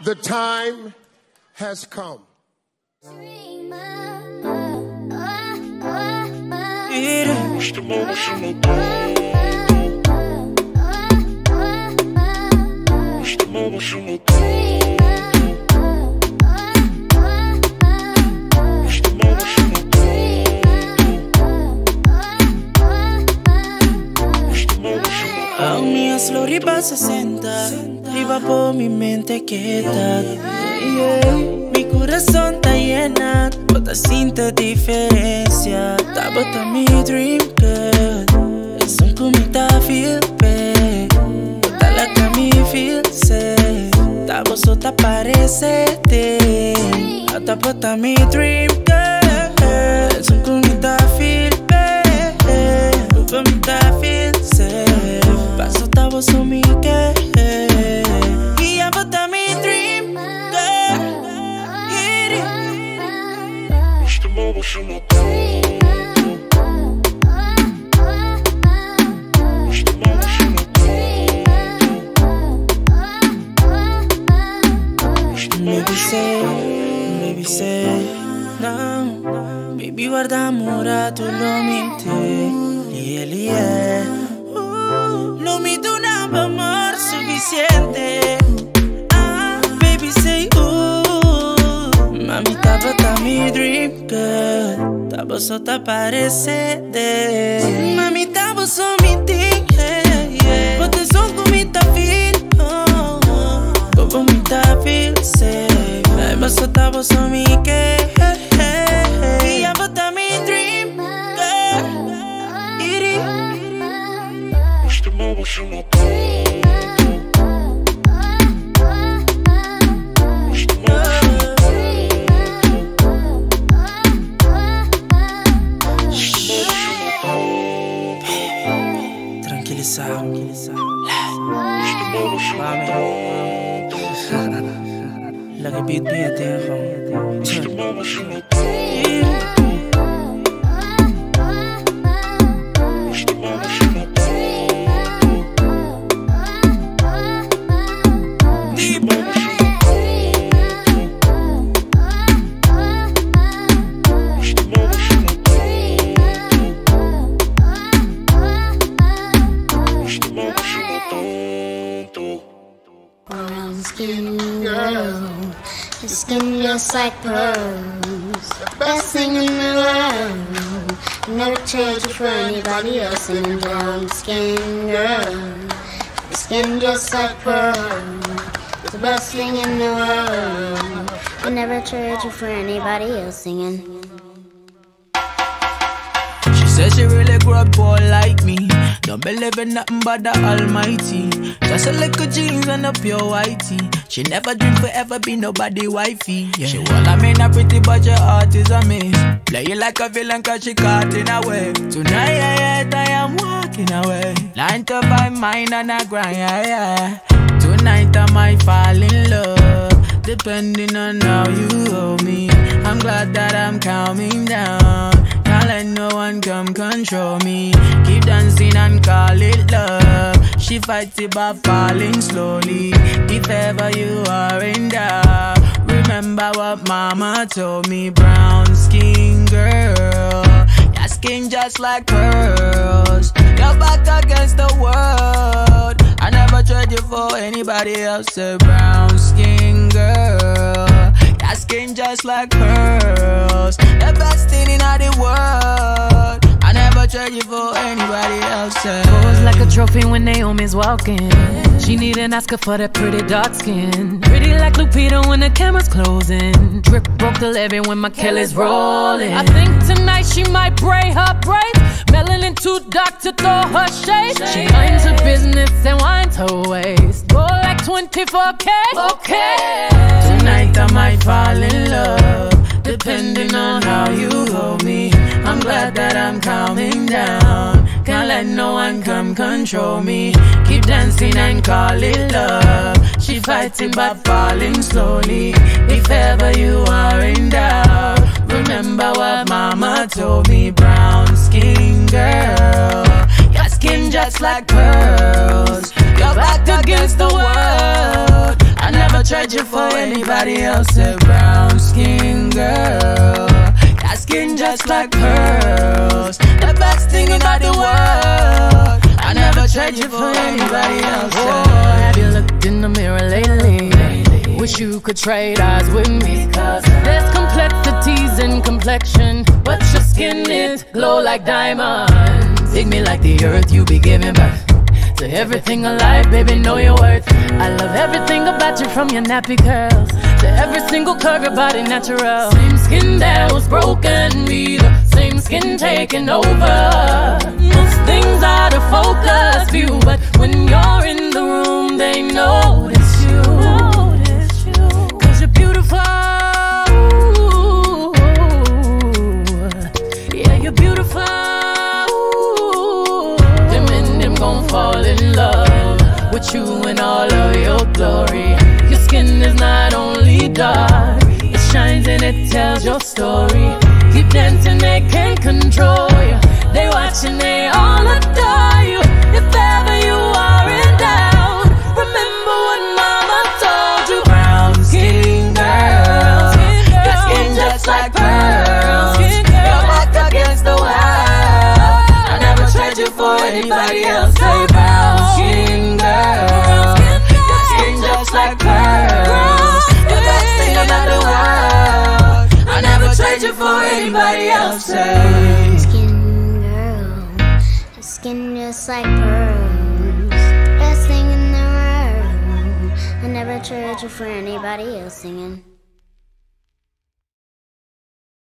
The time has come. Slow riba 60, riba po mi mente quieta. Mi corazón está llena, bota cinta diferencia. Ta bota mi dream good, es un comita feel bad. Bota la que mi feel safe, ta bota parece te. Ta bota mi dream good, es un comita feel bad. Un comita feel safe. Paso tabo so mi que y ya bota mi dream girl. Este modo se me Baby say, no. Baby guarda amore, tu lo minti. Yeah. No me da un amor suficiente. Baby say, mami, ta mi dream girl. Ta sota parece de. Mami, ta so mi thing, yeah. But the song me ta feel, como me ta feel safe. Ta so mi que, y ya bota mi dream girl. Tranquilizado. La que pide Your skin just like pearls, the best thing in the world. Never trade you for anybody else. In a brown skin girl, your skin just like pearls, the best thing in the world. I never trade you for anybody else. Singing. She says she really grew up poor like me. Don't believe in nothing but the Almighty. Just a little jeans and a pure whitey. She never dreamed forever be nobody wifey. Yeah. She well, I mean, a pretty but your heart is a miss. Play you like a villain cause she caught in a way. Tonight I am walking away. 9 to 5 mine and I grind, yeah. Tonight I might fall in love, depending on how you hold me. I'm glad that I'm calming down. Can't let no one come control me. Keep dancing and call it love. She fights it by falling slowly. If ever you are in doubt, remember what mama told me. Brown skin girl, your skin just like pearls. Your back against the world. I never trade you for anybody else. A brown skin girl, your skin just like pearls. The best thing in all the world. I never trade you for anybody else. Pose like a trophy when Naomi's walking. She need an Oscar for that pretty dark skin. Pretty like Lupita when the camera's closing. Drip broke the levee when my Kelly's rolling. I think tonight she might braid her braids. Melanin too dark to throw her shade. She minds her business and winds her waist. Go like 24K. Okay. Tonight I might fall in love, depending on how you hold me. I'm glad that I'm calming down. Can't let no one come control me. Keep dancing and call it love. She fighting but falling slowly. If ever you are in doubt, remember what mama told me. Brown skin girl, your skin just like pearls. Your back against the world. I never trade you for anybody else. A brown skin girl, that skin just like pearls, the best thing about the world. I never trade you for anybody else. Oh, have you looked in the mirror lately? Wish you could trade eyes with me. Cause there's complexities in complexion, but your skin is glow like diamonds. Dig me like the earth, you be giving birth to everything alive, baby, know your worth. I love everything about you, from your nappy curls to every single curve, your body natural. Same skin that was broken, be the same skin taking over. Most things out of focus view, but when you're in the room, they notice you. Cause you're beautiful. Yeah, you're beautiful. Gon' fall in love with you in all of your glory. Your skin is not only dark, it shines and it tells your story. Keep dancing, they can't control you. They watch and they all adore you. If ever you are in doubt, remember what mama told you. Brown skin girl, your skin just like pearls, you're back against the wall. I never trade you for anybody else. Say brown skin girl, your skin just like pearls, the best thing about the world. I never trade you for anybody else. Say skin girl, your skin just like pearls, best thing in the world. I never trade you for anybody else. Singing.